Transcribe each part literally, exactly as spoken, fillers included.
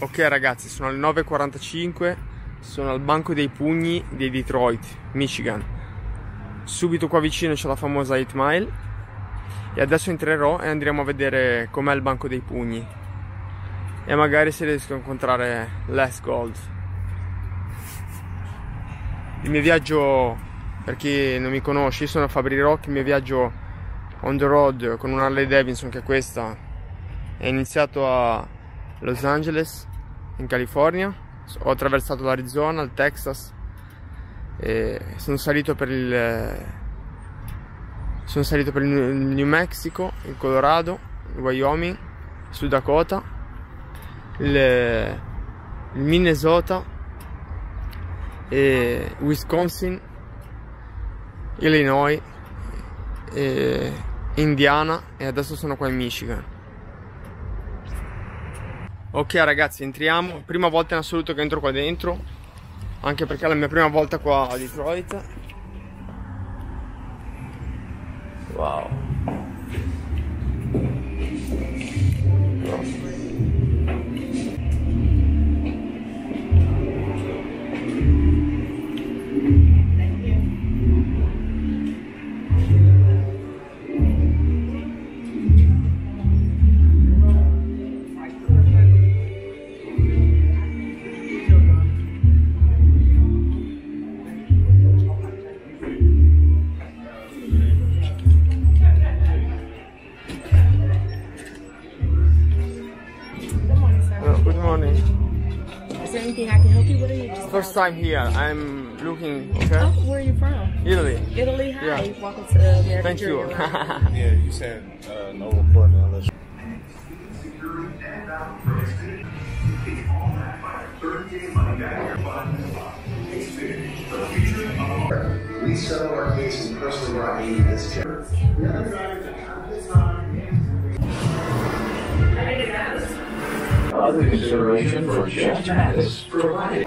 Ok ragazzi, sono le nove e quarantacinque, sono al banco dei pugni di Detroit, Michigan. Subito qua vicino c'è la famosa eight mile e adesso entrerò e andremo a vedere com'è il banco dei pugni e magari se riesco a incontrare Les Gold. Il mio viaggio, per chi non mi conosce, io sono Fabri Rock. Il mio viaggio on the road con una Harley Davidson, che è questa, è iniziato a Los Angeles in California, ho attraversato l'Arizona, il Texas e sono salito per il sono salito per il New Mexico, il Colorado, il Wyoming, il Sud Dakota, il, il Minnesota, e Wisconsin, Illinois, e Indiana e adesso sono qua in Michigan. Ok ragazzi, entriamo, prima volta in assoluto che entro qua dentro, anche perché è la mia prima volta qua a Detroit. Wow. Good morning. Is there anything I can help you with? Or you just First time here. I'm looking. Okay. Oh, where are you from? Italy. Italy. Hi. Yeah. Welcome to American Thank you. Junior. Yeah, you said uh, no recording unless. We settled our case and personally brought me this check. Other consideration for Jeff Mattis provided.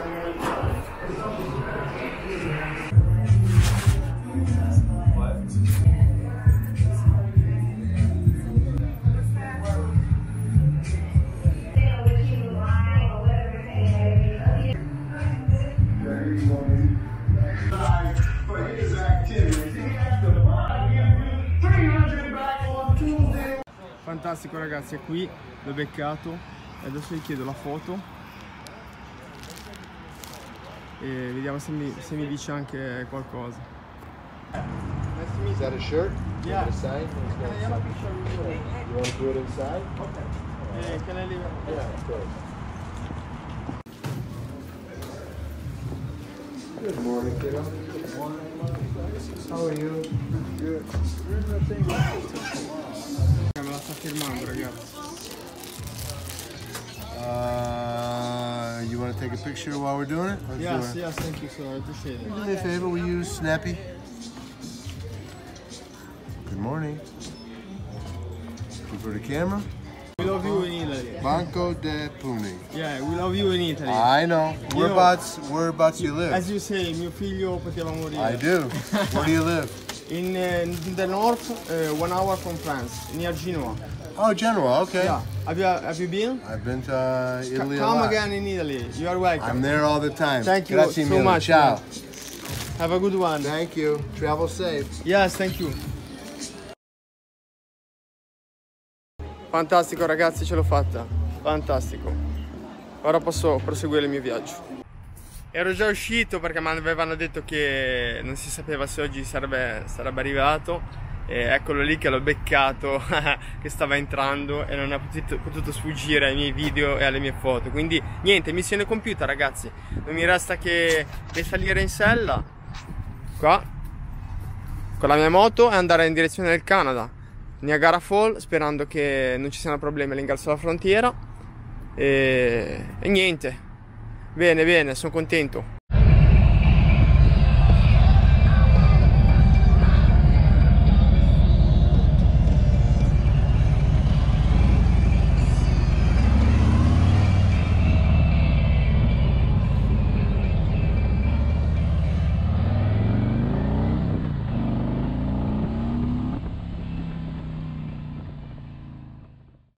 Fantastico ragazzi, è qui, l'ho beccato e adesso gli chiedo la foto e vediamo se mi, se mi dice anche qualcosa. Is that a shirt? Yeah. You want to sign? You want to do it inside? Okay. Eh, can I leave it? Yeah, of course. Good morning, kiddo. Good morning. How are you? Good. Me la sta firmando ragazzi. Uh, you want to take a picture while we're doing it? Let's Yes, do it. yes, thank you sir, I appreciate it. Do me a favor, we use Snappy. Good morning. For the camera. We love you in Italy. Banco de Puni. Yeah, we love you in Italy. I know. Whereabouts, whereabouts you live? As you say, mio figlio poteva morire. I do. Where do you live? In, uh, in the north, uh, one hour from France, near Genoa. Oh, Genoa, okay. Yeah. Have you have you been? I've been to uh, Italy a Come lot. again in Italy. You are welcome. I'm there all the time. Thank you Grazie so mille. much. Ciao. Man. Have a good one. Thank you. Travel safe. Yes, thank you. Fantastico ragazzi, ce l'ho fatta. Fantastico. Ora posso proseguire il mio viaggio. Ero già uscito perché mi avevano detto che non si sapeva se oggi sarebbe, sarebbe arrivato. E eccolo lì che l'ho beccato che stava entrando e non ha potuto, potuto sfuggire ai miei video e alle mie foto. Quindi niente, missione compiuta ragazzi. Non mi resta che salire in sella qua con la mia moto e andare in direzione del Canada, Niagara Falls, sperando che non ci siano problemi all'ingresso della frontiera. E, e niente, bene bene, sono contento.